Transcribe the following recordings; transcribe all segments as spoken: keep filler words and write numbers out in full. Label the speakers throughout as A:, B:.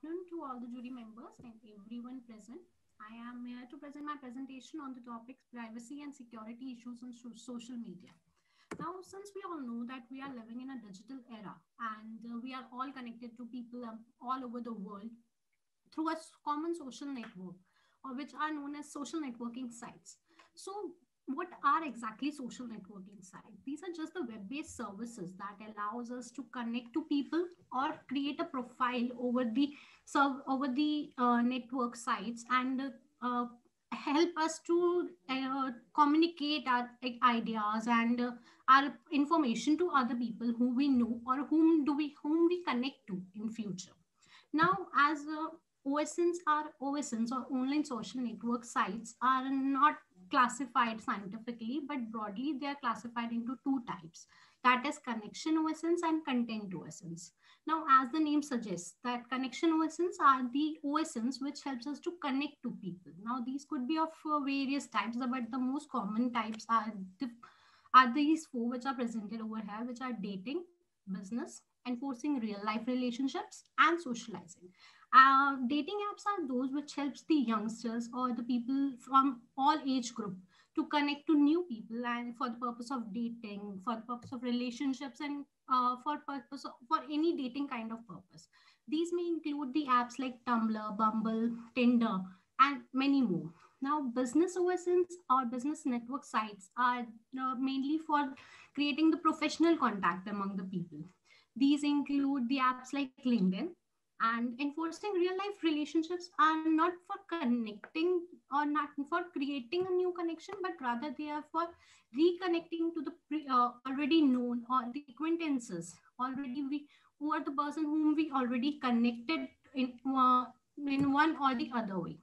A: afternoon to all the jury members and everyone present. I am here to present my presentation on the topics privacy and security issues on so- social media. Now, since we all know that we are living in a digital era and uh, we are all connected to people um, all over the world through a s- common social network, or which are known as social networking sites. So, what are exactly social networking sites? These are just the web-based services that allows us to connect to people or create a profile over the serve over the uh, network sites and uh, help us to uh, communicate our like, ideas and uh, our information to other people who we know or whom do we whom we connect to in future. Now, as uh, O S Ns are O S Ns or online social network sites are not classified scientifically, but broadly they are classified into two types. That is connection O S Ns and content O S Ns. Now, as the name suggests, that connection O S Ns are the O S Ns which helps us to connect to people. Now, these could be of uh, various types, but the most common types are the, are these four which are presented over here, which are dating, business, enforcing real life relationships, and socializing. Uh, dating apps are those which helps the youngsters or the people from all age group to connect to new people and for the purpose of dating, for the purpose of relationships, and uh, for purpose of, for any dating kind of purpose. These may include the apps like Tumblr, Bumble, Tinder, and many more. Now, business O S Ns or business network sites are uh, mainly for creating the professional contact among the people. These include the apps like LinkedIn, and enforcing real life relationships are not for connecting or not for creating a new connection, but rather they are for reconnecting to the pre, uh, already known or the acquaintances already we who are the person whom we already connected in uh, in one or the other way.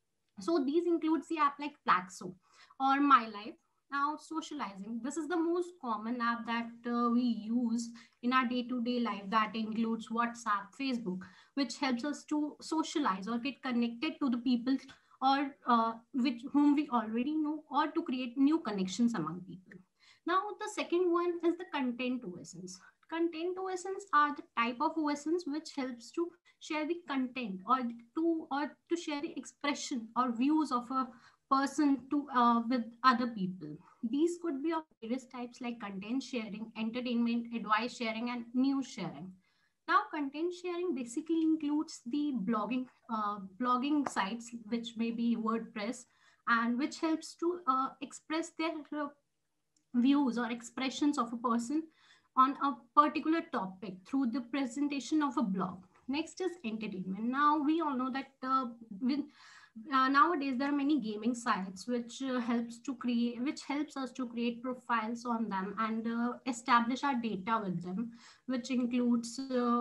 A: So these includes the app like Plaxo or My Life. Now, socializing. This is the most common app that uh, we use in our day-to-day life. That includes WhatsApp, Facebook, which helps us to socialize or get connected to the people or uh, which whom we already know, or to create new connections among people. Now, the second one is the content O S Ns. Content O S Ns are the type of O S Ns which helps to share the content or to or to share the expression or views of a person to uh, with other people. These could be of various types like content sharing, entertainment, advice sharing, and news sharing. Now, content sharing basically includes the blogging uh, blogging sites, which may be WordPress, and which helps to uh, express their uh, views or expressions of a person on a particular topic through the presentation of a blog. Next is entertainment. Now we all know that uh, with, uh, nowadays there are many gaming sites which uh, helps to create which helps us to create profiles on them and uh, establish our data with them, which includes uh,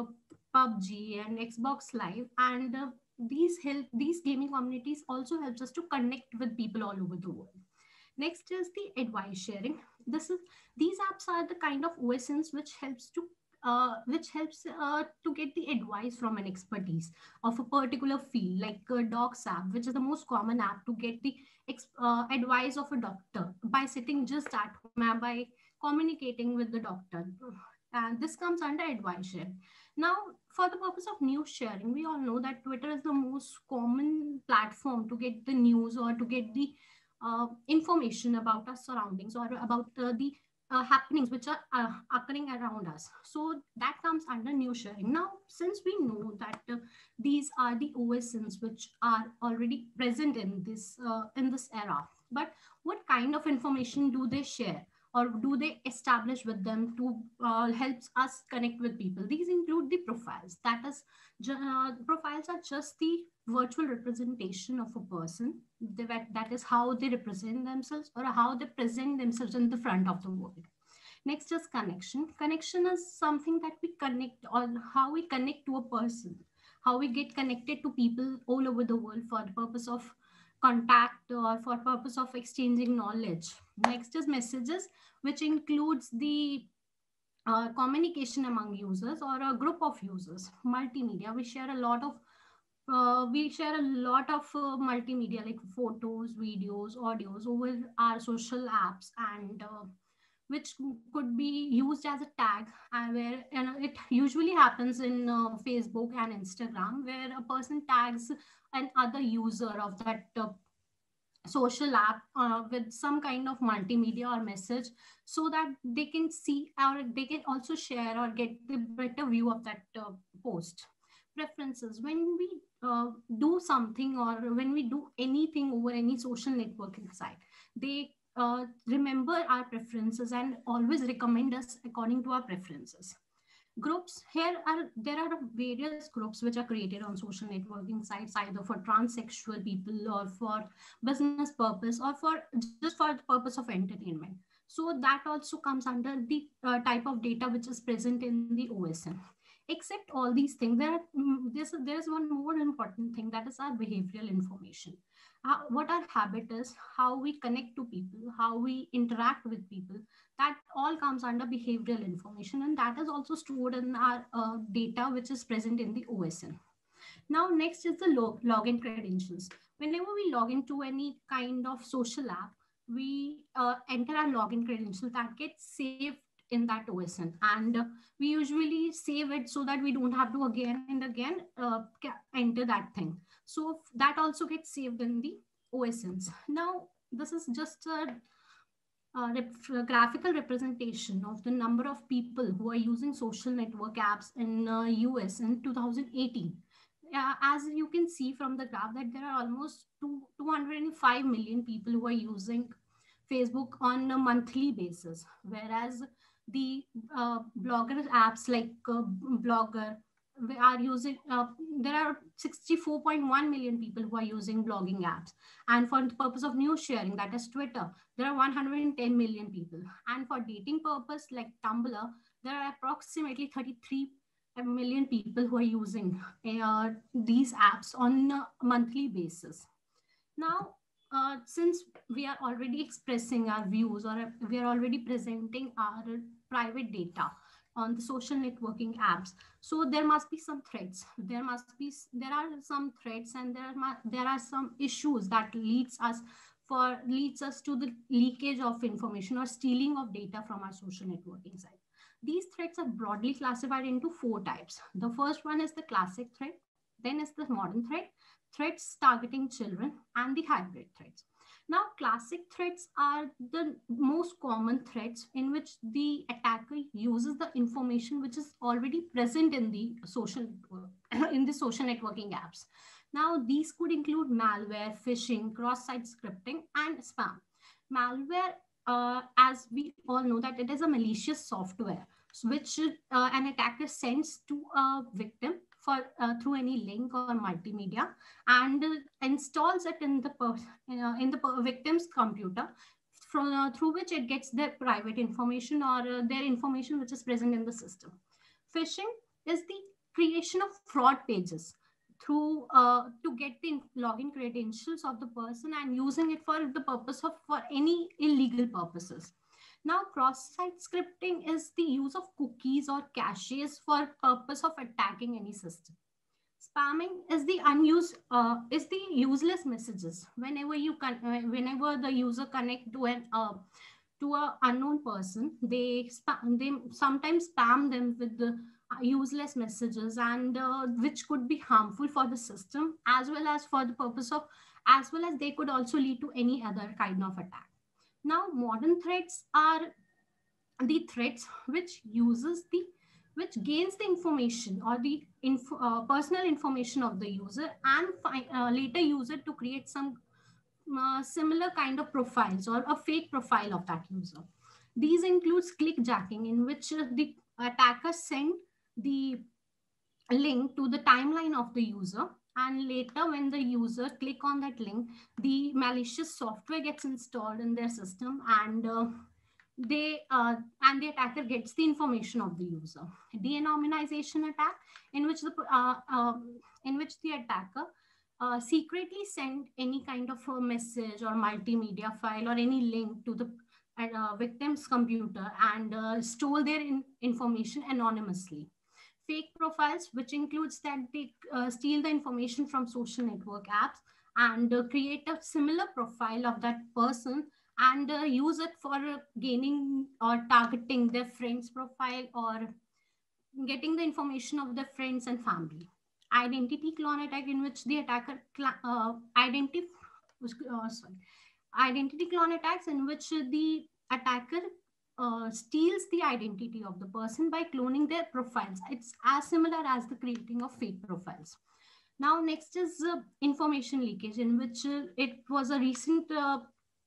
A: PUBG and Xbox Live, and uh, these help these gaming communities also helps us to connect with people all over the world. Next is the advice sharing. This is These apps are the kind of O S Ns which helps to uh, which helps uh, to get the advice from an expertise of a particular field, like a Docs app, which is the most common app to get the ex- uh, advice of a doctor by sitting just at home and by communicating with the doctor. And this comes under advice sharing. Now, for the purpose of news sharing, we all know that Twitter is the most common platform to get the news or to get the uh, information about our surroundings or about uh, the uh, happenings which are uh, occurring around us. So that comes under news sharing. Now, since we know that uh, these are the O S Ns which are already present in this uh, in this era, but what kind of information do they share? Or do they establish with them to uh, helps us connect with people? These include the profiles. That is, uh, profiles are just the virtual representation of a person. That that is how they represent themselves or how they present themselves in the front of the world. Next is connection. Connection is something that we connect, or how we connect to a person, how we get connected to people all over the world for the purpose of contact or for purpose of exchanging knowledge. Next is messages, which includes the uh, communication among users or a group of users. Multimedia, we share a lot of uh, we share a lot of uh, multimedia like photos, videos, audios over our social apps and uh, which could be used as a tag, uh, where you know, it usually happens in uh, Facebook and Instagram, where a person tags an other user of that uh, social app uh, with some kind of multimedia or message, so that they can see or they can also share or get the better view of that uh, post. Preferences: when we uh, do something or when we do anything over any social networking site, they uh, remember our preferences and always recommend us according to our preferences. Groups: here are there are various groups which are created on social networking sites, either for transsexual people or for business purpose or for just for the purpose of entertainment. So that also comes under the uh, type of data which is present in the O S N. Except all these things, there are mm, there's, there's one more important thing, that is our behavioral information. How, what our habit is, how we connect to people, how we interact with people, that all comes under behavioral information, and that is also stored in our uh, data which is present in the O S N. Now, next is the log- login credentials. Whenever we log into any kind of social app, we uh, enter our login credential that gets saved in that O S N, and uh, we usually save it so that we don't have to again and again uh, enter that thing. So that also gets saved in the O S Ns. Now, this is just a uh, rep- graphical representation of the number of people who are using social network apps in uh, U S in two thousand eighteen. Uh, as you can see from the graph, that there are almost two, 205 million people who are using Facebook on a monthly basis, whereas the uh, blogger apps like uh, Blogger we are using, uh, there are sixty-four point one million people who are using blogging apps. And for the purpose of news sharing, that is Twitter, there are one hundred ten million people. And for dating purpose like Tumblr, there are approximately thirty-three million people who are using uh, these apps on a monthly basis. Now, uh, since we are already expressing our views, or we are already presenting our private data on the social networking apps, so there must be some threats. There must be there are some threats, and there mu- there are some issues that leads us for leads us to the leakage of information or stealing of data from our social networking site. These threats are broadly classified into four types. The first one is the classic threat, then is the modern threat, threats targeting children, and the hybrid threats. Now, classic threats are the most common threats in which the attacker uses the information which is already present in the social network, in the social networking apps. Now, these could include malware, phishing, cross-site scripting, and spam. Malware, uh, as we all know, that it is a malicious software which uh, an attacker sends to a victim for uh, through any link or multimedia, and uh, installs it in the per- uh, in the per- victim's computer, from uh, through which it gets their private information or uh, their information which is present in the system. Phishing is the creation of fraud pages through uh, to get the login credentials of the person and using it for the purpose of for any illegal purposes. Now, cross-site scripting is the use of cookies or caches for purpose of attacking any system. Spamming is the unused uh, is the useless messages. Whenever you con- uh, whenever the user connect to an uh, to a unknown person, they spam they sometimes spam them with the uh, useless messages, and uh, which could be harmful for the system as well as for the purpose of, as well as they could also lead to any other kind of attack. Now, modern threats are the threats which uses the which gains the information or the info, uh, personal information of the user, and fi- uh, later use it to create some uh, similar kind of profiles or a fake profile of that user. These includes clickjacking, in which uh, the attacker send the link to the timeline of the user, and later when the user click on that link, the malicious software gets installed in their system, and uh, they uh, and the attacker gets the information of the user. De-anonymization attack, in which the uh, um, in which the attacker uh, secretly send any kind of a message or multimedia file or any link to the uh, victim's computer, and uh, stole their in- information anonymously. Fake profiles, which includes that they uh, steal the information from social network apps and uh, create a similar profile of that person, and uh, use it for uh, gaining or targeting their friends profile or getting the information of their friends and family. Identity clone attack, in which the attacker cl- uh, identity uh, sorry, identity clone attacks, in which the attacker uh, steals the identity of the person by cloning their profiles. It's as similar as the creating of fake profiles. Now, next is uh, information leakage, in which uh, it was a recent uh,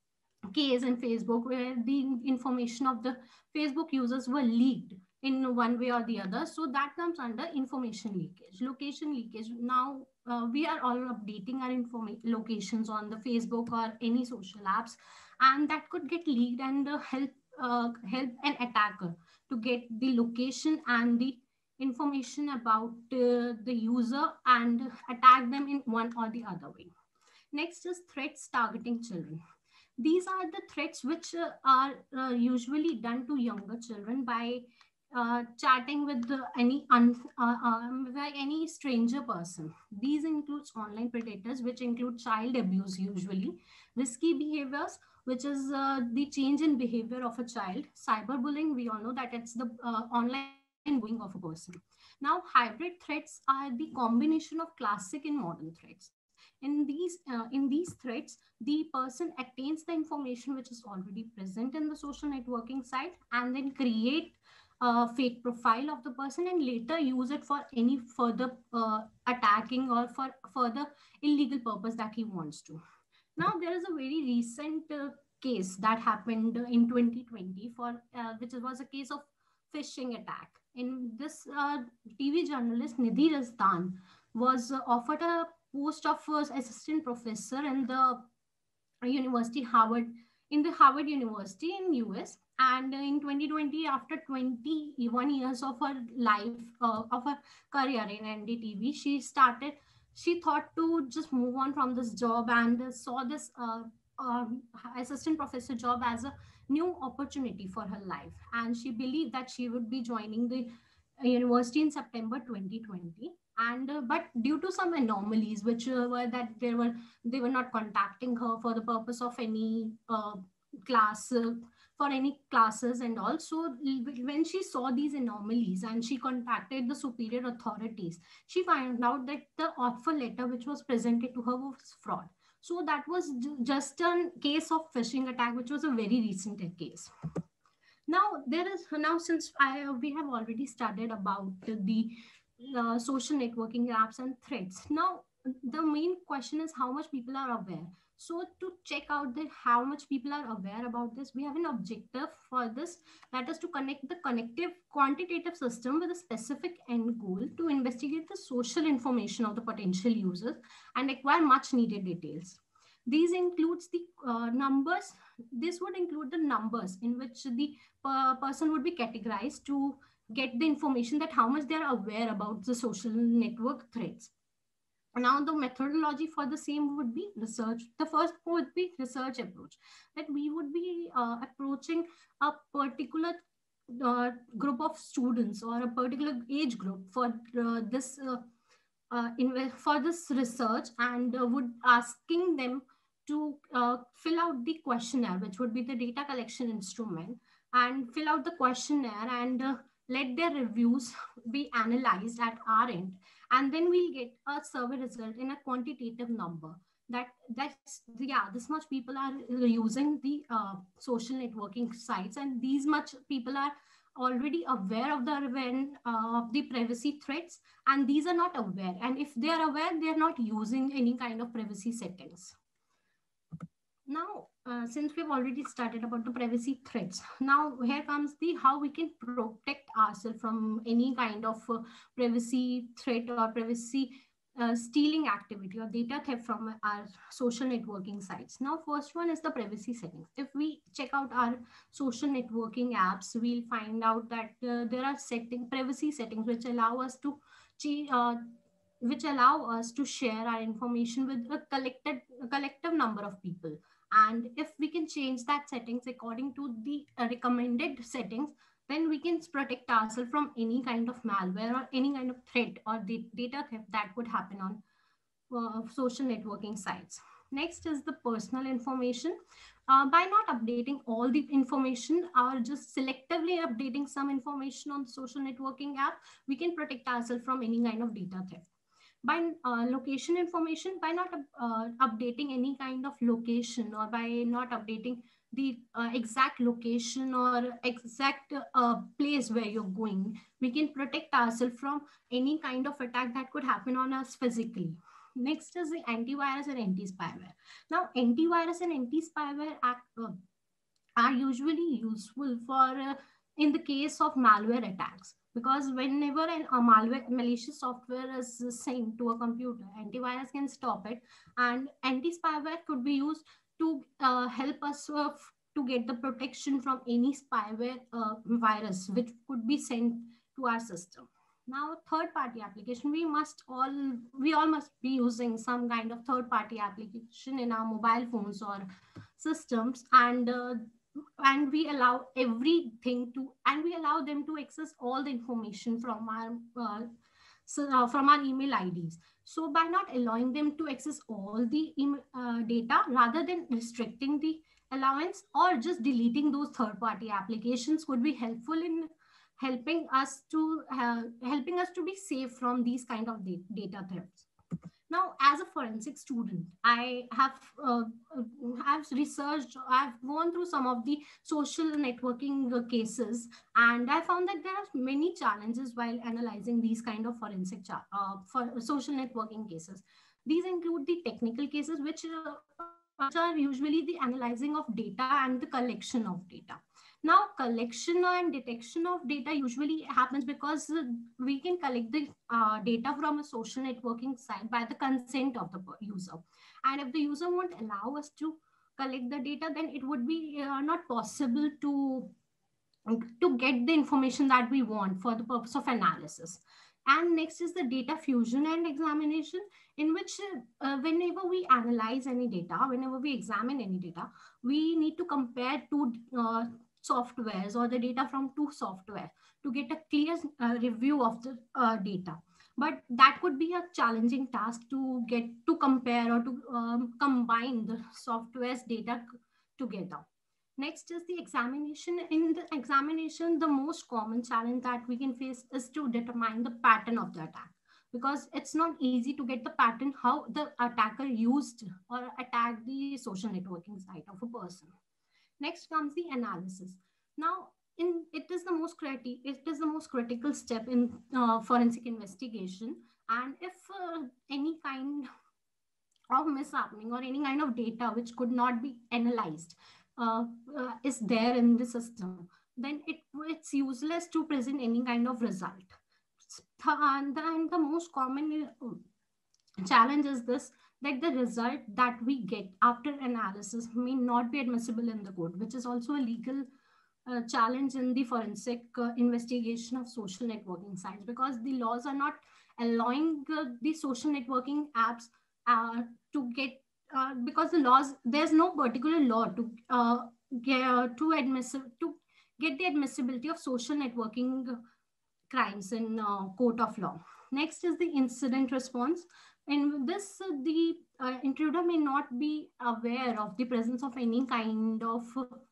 A: case in Facebook where the information of the Facebook users were leaked in one way or the other. So that comes under information leakage. Location leakage. Now uh, we are all updating our information locations on the Facebook or any social apps, and that could get leaked and uh, help uh, help an attacker to get the location and the information about uh, the user and attack them in one or the other way. Next is threats targeting children. These are the threats which uh, are uh, usually done to younger children by uh, chatting with the, any un, uh, um, by any stranger person. These includes online predators, which include child abuse usually, risky behaviors, which is uh, the change in behavior of a child. Cyberbullying, we all know that it's the uh, online bullying of a person. Now, hybrid threats are the combination of classic and modern threats. In these uh, in these threats, the person attains the information which is already present in the social networking site and then create a fake profile of the person and later use it for any further uh, attacking or for further illegal purpose that he wants to. Now there is a very recent uh, case that happened in twenty twenty for uh, which was a case of phishing attack. In this, uh, T V journalist Nidhi Rasdan was uh, offered a post of uh, assistant professor in the University Harvard in the Harvard University in U S. And in twenty twenty, after twenty-one years of her life uh, of her career in N D T V, she started. She thought to just move on from this job and uh, saw this uh, um, assistant professor job as a new opportunity for her life. And she believed that she would be joining the university in September twenty twenty. And uh, but due to some anomalies, which uh, were that there were they were not contacting her for the purpose of any uh, class uh, for any classes, and also when she saw these anomalies and she contacted the superior authorities, she found out that the offer letter which was presented to her was fraud. So that was just a case of phishing attack, which was a very recent case. Now there is now since I we have already studied about the uh, social networking apps and threats. Now the main question is how much people are aware. So to check out the how much people are aware about this, we have an objective for this, that is to connect the connective quantitative system with a specific end goal to investigate the social information of the potential users and acquire much needed details. These includes the uh, numbers. This would include the numbers in which the uh, person would be categorized to get the information that how much they are aware about the social network threats. Now the methodology for the same would be research. The first would be research approach, that we would be uh, approaching a particular uh, group of students or a particular age group for uh, this uh, uh, in, for this research, and uh, would asking them to uh, fill out the questionnaire, which would be the data collection instrument, and fill out the questionnaire and uh, let their reviews be analyzed at our end, and then we'll get a survey result in a quantitative number, that that's yeah, this much people are using the uh, social networking sites, and these much people are already aware of the uh, of the privacy threats, and these are not aware, and if they are aware, they are not using any kind of privacy settings. Now uh, since we've already started about the privacy threats, now here comes the how we can protect ourselves from any kind of uh, privacy threat or privacy uh, stealing activity or data theft from our social networking sites. Now first one is the privacy settings. If we check out our social networking apps, we'll find out that uh, there are setting privacy settings which allow us to uh, which allow us to share our information with a collected a collective number of people. And if we can change that settings according to the uh, recommended settings, then we can protect ourselves from any kind of malware or any kind of threat or the data theft that would happen on uh, social networking sites. Next is the personal information. Uh, by not updating all the information or just selectively updating some information on the social networking app, we can protect ourselves from any kind of data theft. By uh, location information, by not uh, updating any kind of location, or by not updating the uh, exact location or exact uh, place where you're going, we can protect ourselves from any kind of attack that could happen on us physically. Next is the antivirus and anti-spyware. Now antivirus and anti-spyware act, uh, are usually useful for uh, in the case of malware attacks, because whenever an, a malware malicious software is sent to a computer, antivirus can stop it, and anti-spyware could be used to uh, help us uh, f- to get the protection from any spyware uh, virus which could be sent to our system. Now third party application, we must all we all must be using some kind of third party application in our mobile phones or systems, and uh, and we allow everything to and we allow them to access all the information from our uh, so, uh, from our email I Ds. So by not allowing them to access all the em- uh, data, rather than restricting the allowance or just deleting those third party applications, could be helpful in helping us to uh, helping us to be safe from these kind of da- data thefts. Now, as a forensic student, I have uh, uh, have researched, I've gone through some of the social networking uh, cases, and I found that there are many challenges while analyzing these kind of forensic cha- uh, for social networking cases. These include the technical cases, which uh, uh, which are usually the analyzing of data and the collection of data. Now, collection and detection of data usually happens because uh, we can collect the uh, data from a social networking site by the consent of the user. And if the user won't allow us to collect the data, then it would be uh, not possible to to get the information that we want for the purpose of analysis. And next is the data fusion and examination, in which uh, whenever we analyze any data, whenever we examine any data, we need to compare two uh, softwares or the data from two software to get a clear uh, review of the uh, data. But that could be a challenging task to get to compare or to um, combine the software's data together. Next is the examination. In the examination, the most common challenge that we can face is to determine the pattern of the attack, because it's not easy to get the pattern how the attacker used or attacked the social networking site of a person. Next comes the analysis. Now, in it is the most criti- it is the most critical step in uh, forensic investigation, and if uh, any kind of mishappening or any kind of data which could not be analyzed uh, uh, is there in the system, then it it's useless to present any kind of result. And the, and the most common uh, challenge is this, that the result that we get after analysis may not be admissible in the court, which is also a legal uh, challenge in the forensic uh, investigation of social networking sites, because the laws are not allowing uh, the social networking apps uh, to get uh, because the laws, there's no particular law to uh, get uh, to admissible to get the admissibility of social networking crimes in uh, court of law. Next is the incident response. In this, uh, the uh, intruder may not be aware of the presence of any kind of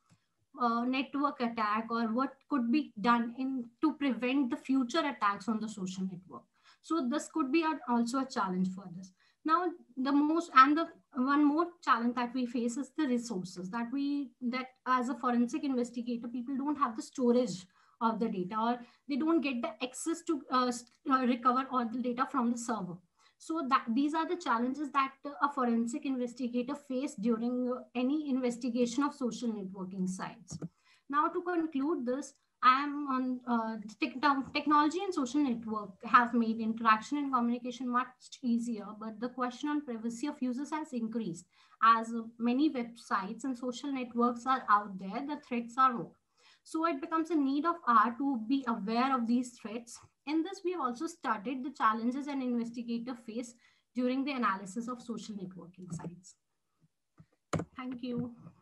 A: uh, network attack or what could be done in to prevent the future attacks on the social network. So this could be a, also a challenge for this. Now, the most and the one more challenge that we face is the resources that we that as a forensic investigator, people don't have the storage of the data, or they don't get the access to uh, uh, recover all the data from the server. So that these are the challenges that a forensic investigator face during uh, any investigation of social networking sites. Now, to conclude this, I am on uh, tech- technology and social network have made interaction and communication much easier, but the question on privacy of users has increased. As many websites and social networks are out there, the threats are more. So it becomes a need of our to be aware of these threats. In this, we also studied the challenges an investigator face during the analysis of social networking sites. Thank you.